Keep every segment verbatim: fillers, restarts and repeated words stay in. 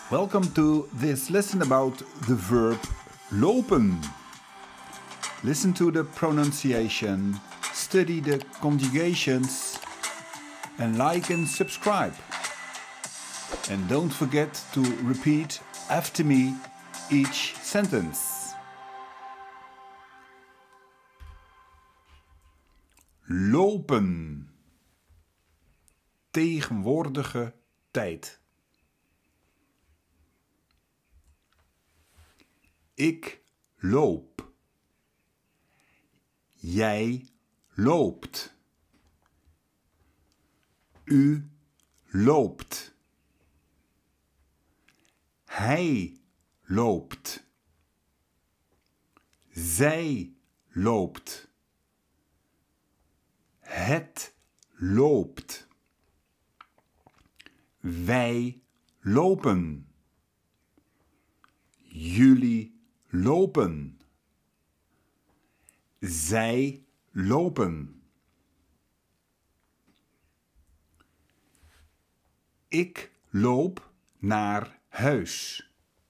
Welcome to this lesson about the verb lopen. Listen to the pronunciation, study the conjugations, and like and subscribe. And don't forget to repeat after me each sentence. Lopen. Tegenwoordige tijd. Ik loop. Jij loopt. U loopt. Hij loopt. Zij loopt. Het loopt. Wij lopen. Jullie lopen. Zij lopen. Ik loop naar huis.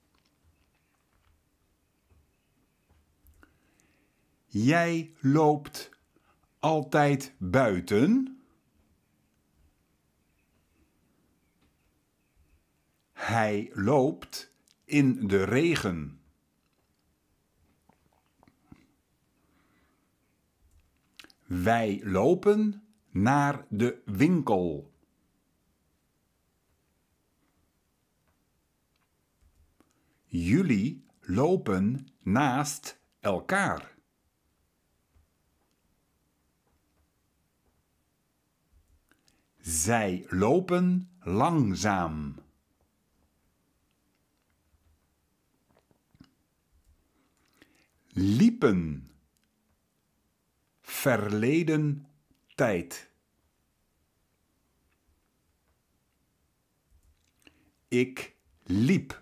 Jij loopt altijd buiten. Hij loopt in de regen. Wij lopen naar de winkel. Jullie lopen naast elkaar. Zij lopen langzaam. Liepen. Verleden tijd. Ik liep.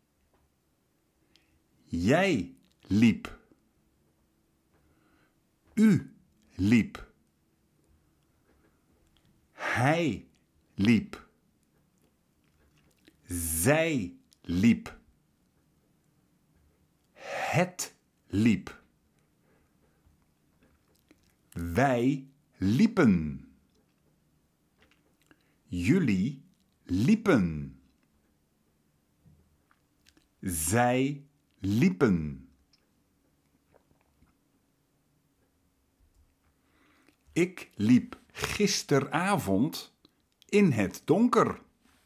Jij liep. U liep. Hij liep. Zij liep. Het liep. Wij liepen. Jullie liepen. Zij liepen. Ik liep gisteravond in het donker.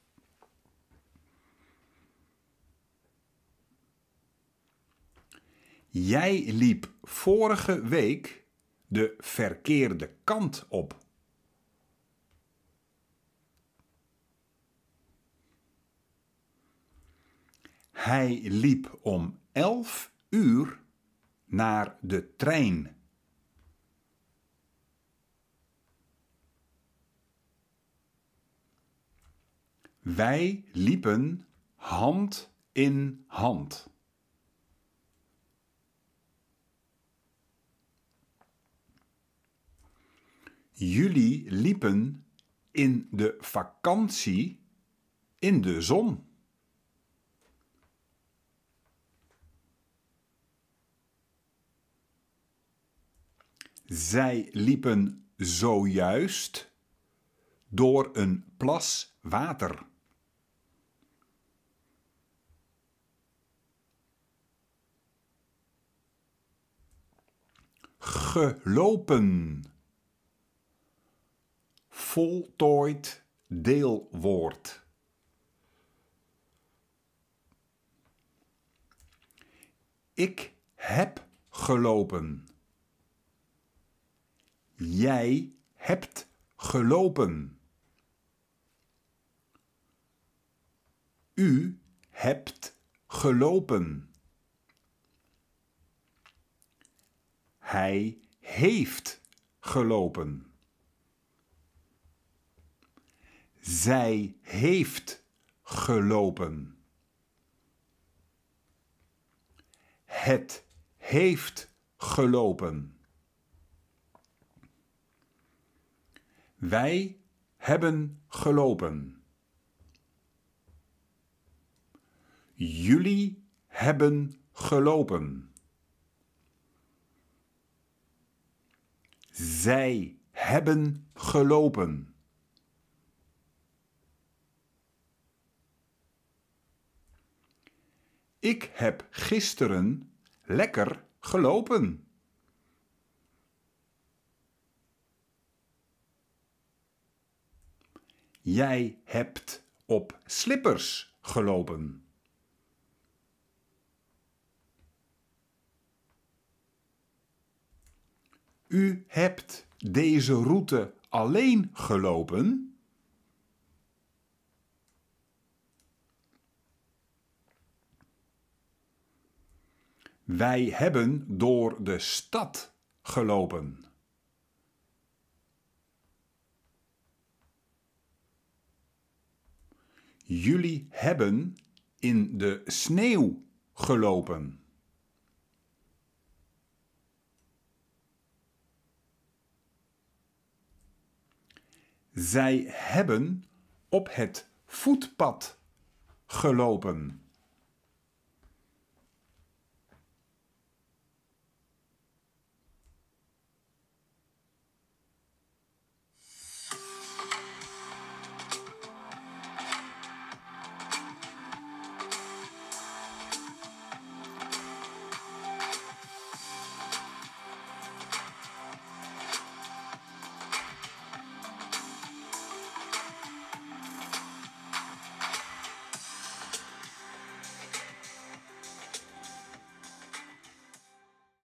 Jij liep vorige week de verkeerde kant op. Hij liep om elf uur naar de trein. Wij liepen hand in hand. Jullie liepen in de vakantie in de zon. Zij liepen zojuist door een plas water. Gelopen. Voltooid deelwoord. Ik heb gelopen. Jij hebt gelopen. U hebt gelopen. Hij heeft gelopen. Zij heeft gelopen. Het heeft gelopen. Wij hebben gelopen. Jullie hebben gelopen. Zij hebben gelopen. Ik heb gisteren lekker gelopen. Jij hebt op slippers gelopen. U hebt deze route alleen gelopen. Wij hebben door de stad gelopen. Jullie hebben in de sneeuw gelopen. Zij hebben op het voetpad gelopen.